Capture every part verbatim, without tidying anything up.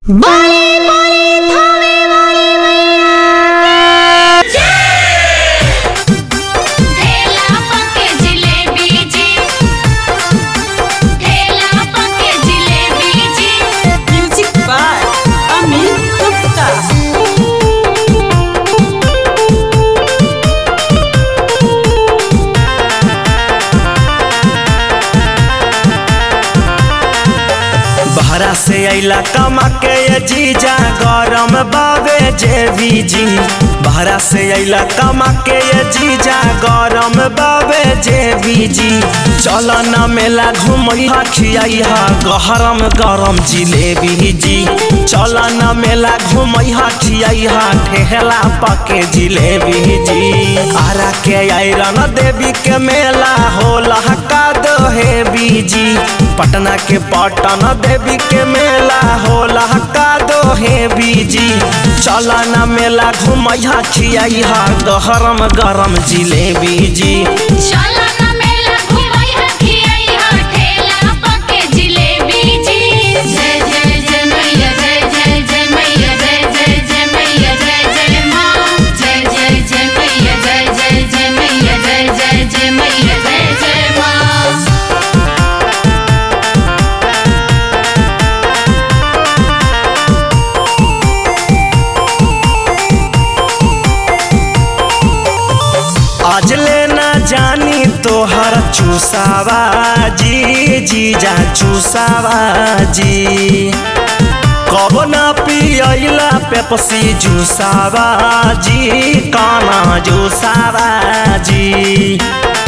बोले बोले थावे वाली मैया जय। ठेला पके जिलेबी जी, ठेला पके जिलेबी जी। Music by Amit Gupta. बहरा से अला कमा के ये जीजा गरम बावे जेवी जी। बहरा से अला कमा के ये जीजा गरम बावे जेवी जी। चल न मेला घूमैहा खियाइहा गरम गरम जिलेबी जी। चल न मेला घूमैहा खियाइहा ठेला पके जिलेबी जी। आरा के आयरन देवी के मेला होला का दोहेबी जी। पटना के पटन देवी के मेला होला का दोहेबी जी। चल न मेला घूमैहा खियाइहा गरम गरम जिलेबी जी। चल न मेला घूमैहा खियाइहा ठेला पके जिलेबी जी। जय जय जय मैया जय जय जय मैया जय जय जय मैया जय जय माँ। जय जय जय मैया जय जय जय मैया जय जय जय मैया जय जय माँ। आज लेना जानी तोहर चूसावा जी। जीजा चूसावा जी। कब ना पियला पेप्सी जूसावा जी। काना जूसावा जी।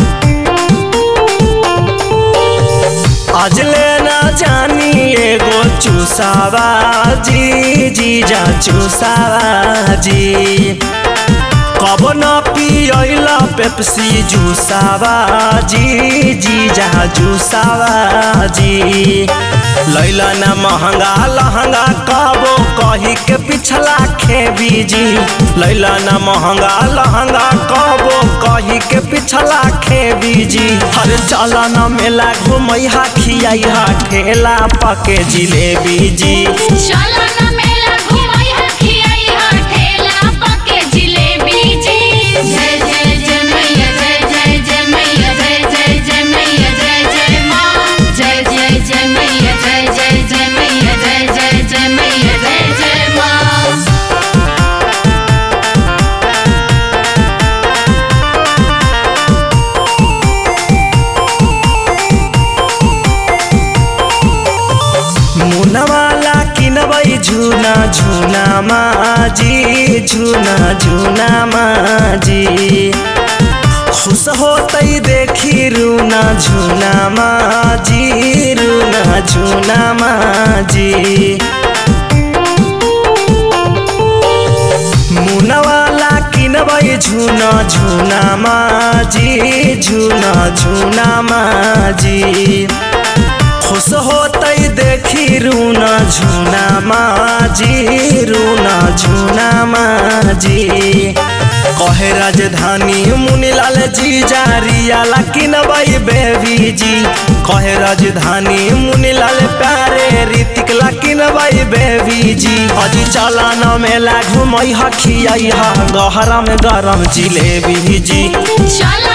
आज लेना जानी एगो चूसावा जी। जीजा चूसावा जी। कब न पियला पेप्सी जूसावा जी। जीजा जूसावा जी। लैला न महंगा लहंगा कबो कही के पिछला खेबी जी। लैला न महंगा लहंगा कबो कही के पिछला खेबी जी। हर चला न मेला घूमैहा खियाइहा ठेला पके जिलेबी जी। चल न मेला घूमैहा खियाइहा ठेला पके जिलेबी जी। जय जय जय मैया जय जय जय मैया जय जय जय मैया जय जय माँ। जय जय जय मैया जय जय जय मैया जय जय जय मैया जय जय माँ। मुनवाला किनबै झुना झुना माजी। झुना झुना माजी। खुश होतै देखी रूना झुना माजी। रूना झुना माजी। मुनवाला किनबै झुना झुना माजी। झुना झुना माजी। खुश होतै देखी रूना झुना माजी। रूना झुना माजी। कहे राजधानी मुनीलाल जी जारियाला किनबै बेबी जी। कहे राजधानी मुनीलाल प्यारे ऋतिक ला किनबै बेबी जी। अजी चला न मेला घूमैहा खियाइहा गरम गरम जिलेबी जी। चल